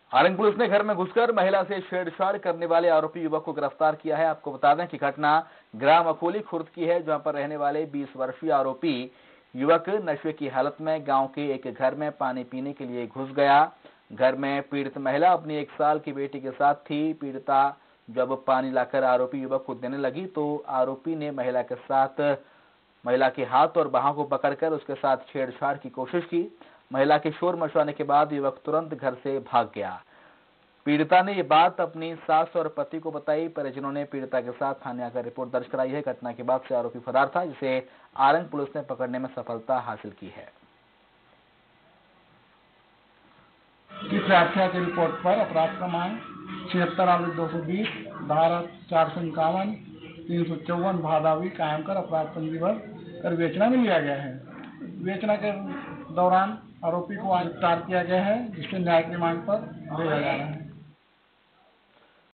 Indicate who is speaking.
Speaker 1: Arang police ने घर में घुसकर महिला से छेड़छाड़ करने वाले आरोपी युवक को गिरफ्तार किया है। आपको बता दें कि घटना ग्राम अकोली खुर्द की है, जहां पर रहने वाले 20 वर्षीय आरोपी युवक नशे की हालत में गांव के एक घर में पानी पीने के लिए घुस गया। घर में पीड़ित महिला अपनी 1 साल की बेटी के साथ थी। पीड़िता जब पानी लाकर आरोपी युवक को देने लगी तो आरोपी ने महिला के हाथ और बाहों को पकड़कर उसके साथ छेड़छाड़ की कोशिश की। महिला के शोर मचवाने के बाद युवक तुरंत घर से भाग गया। पीड़िता ने ये बात अपनी सास और पति को बताई। परिजनों ने पीड़िता के साथ थाने आकर रिपोर्ट दर्ज कराई है। घटना के बाद से आरोपी फरार था, जिसे आरंग पुलिस ने पकड़ने में सफलता हासिल की है।
Speaker 2: इस व्याख्या की रिपोर्ट पर अपराध क्रमांक 76/220 धारा 451 354 भादावी कायम कर अपराध पंजीबद्ध कर विवेचना में लिया गया है। विवेचना के दौरान आरोपी को गिरफ्तार किया गया है, जिससे न्यायिक रिमांड पर भेजा जा रहा है।